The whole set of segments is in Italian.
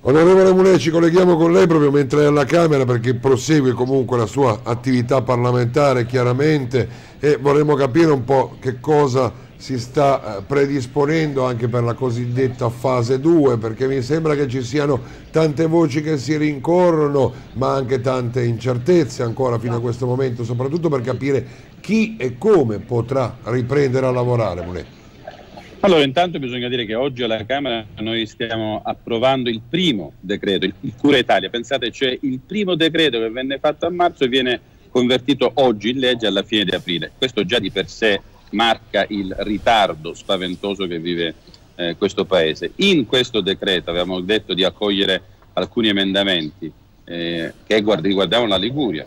Onorevole Mulè, ci colleghiamo con lei proprio mentre è alla Camera perché prosegue comunque la sua attività parlamentare chiaramente e vorremmo capire un po' che cosa si sta predisponendo anche per la cosiddetta fase 2, perché mi sembra che ci siano tante voci che si rincorrono ma anche tante incertezze ancora fino a questo momento, soprattutto per capire chi e come potrà riprendere a lavorare, Mulè. Allora, intanto bisogna dire che oggi alla Camera noi stiamo approvando il primo decreto, il Cura Italia. Pensate, cioè il primo decreto che venne fatto a marzo viene convertito oggi in legge alla fine di aprile. Questo già di per sé marca il ritardo spaventoso che vive questo Paese. In questo decreto avevamo detto di accogliere alcuni emendamenti che riguardavano la Liguria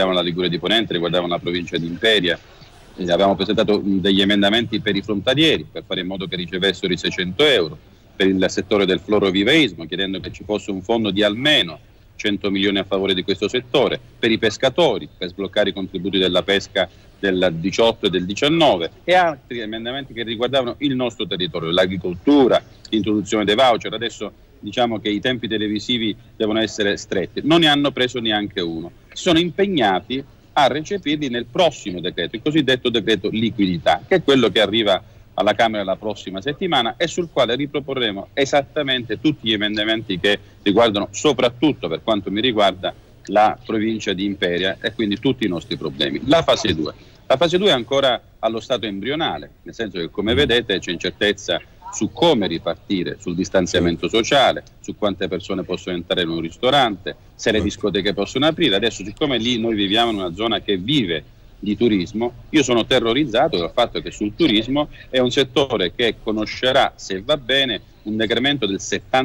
di Ponente, riguardavano la provincia di Imperia. Abbiamo presentato degli emendamenti per i frontalieri per fare in modo che ricevessero i 600 euro, per il settore del florovivaismo chiedendo che ci fosse un fondo di almeno 100 milioni a favore di questo settore, per i pescatori per sbloccare i contributi della pesca del 18 e del 19 e altri emendamenti che riguardavano il nostro territorio, l'agricoltura, l'introduzione dei voucher. Adesso diciamo che i tempi televisivi devono essere stretti, non ne hanno preso neanche uno, si sono impegnati a recepirli nel prossimo decreto, il cosiddetto decreto liquidità, che è quello che arriva alla Camera la prossima settimana e sul quale riproporremo esattamente tutti gli emendamenti che riguardano, soprattutto per quanto mi riguarda, la provincia di Imperia e quindi tutti i nostri problemi. La fase 2. La fase 2 è ancora allo stato embrionale, nel senso che, come vedete, c'è incertezza su come ripartire, sul distanziamento sociale, su quante persone possono entrare in un ristorante, se le discoteche possono aprire. Adesso, siccome lì noi viviamo in una zona che vive di turismo, io sono terrorizzato dal fatto che sul turismo è un settore che conoscerà, se va bene, un decremento del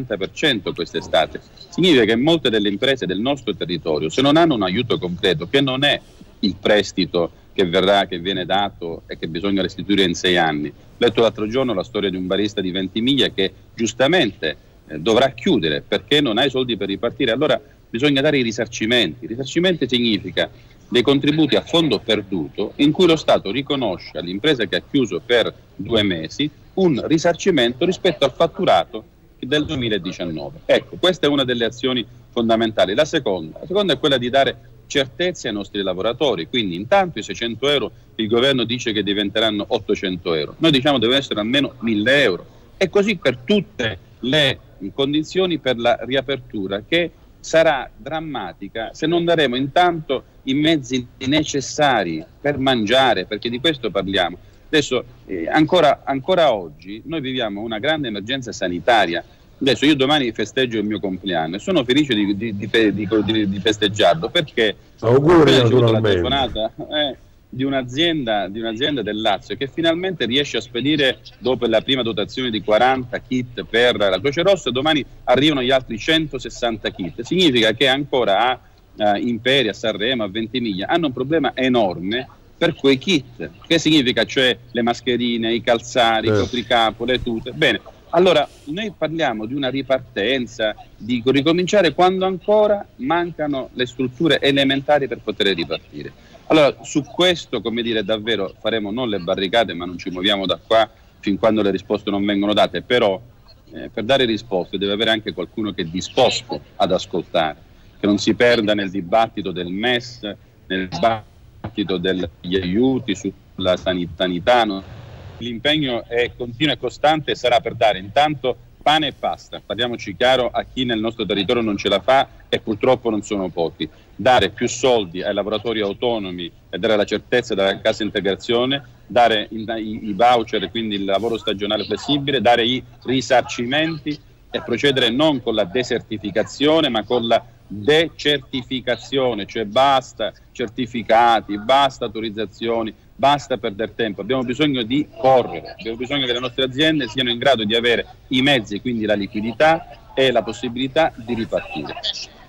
70% quest'estate. Significa che molte delle imprese del nostro territorio, se non hanno un aiuto concreto, che non è il prestito che viene dato e che bisogna restituire in 6 anni. Ho letto l'altro giorno la storia di un barista di Ventimiglia che giustamente dovrà chiudere perché non ha i soldi per ripartire. Allora bisogna dare i risarcimenti. Risarcimenti significa dei contributi a fondo perduto in cui lo Stato riconosce all'impresa che ha chiuso per 2 mesi un risarcimento rispetto al fatturato del 2019. Ecco, questa è una delle azioni fondamentali. La seconda è quella di dare certezze ai nostri lavoratori, quindi intanto i 600 euro il governo dice che diventeranno 800 euro, noi diciamo devono essere almeno 1000 euro e così per tutte le condizioni per la riapertura che sarà drammatica se non daremo intanto i mezzi necessari per mangiare, perché di questo parliamo. Adesso ancora oggi noi viviamo una grande emergenza sanitaria. Adesso io domani festeggio il mio compleanno e sono felice di festeggiarlo perché auguri, ho avuto la naturalmente. telefonata di un'azienda del Lazio che finalmente riesce a spedire, dopo la prima dotazione di 40 kit per la Croce Rossa, domani arrivano gli altri 160 kit. Significa che ancora a Imperia, a Sanremo, a Ventimiglia hanno un problema enorme per quei kit. Che significa? Cioè le mascherine, i calzari, i copricapo, le tute. Bene. Allora, noi parliamo di una ripartenza, di ricominciare quando ancora mancano le strutture elementari per poter ripartire. Allora, su questo, come dire, davvero faremo non le barricate, ma non ci muoviamo da qua fin quando le risposte non vengono date, però per dare risposte deve avere anche qualcuno che è disposto ad ascoltare, che non si perda nel dibattito del MES, nel dibattito degli aiuti sulla sanità. L'impegno è continuo e costante e sarà per dare intanto pane e pasta, parliamoci chiaro, a chi nel nostro territorio non ce la fa e purtroppo non sono pochi, dare più soldi ai lavoratori autonomi e dare la certezza della cassa integrazione, dare i voucher, quindi il lavoro stagionale flessibile, dare i risarcimenti e procedere non con la desertificazione ma con la decertificazione, cioè basta certificati, basta autorizzazioni, basta perdere tempo, abbiamo bisogno di correre, abbiamo bisogno che le nostre aziende siano in grado di avere i mezzi, quindi la liquidità e la possibilità di ripartire.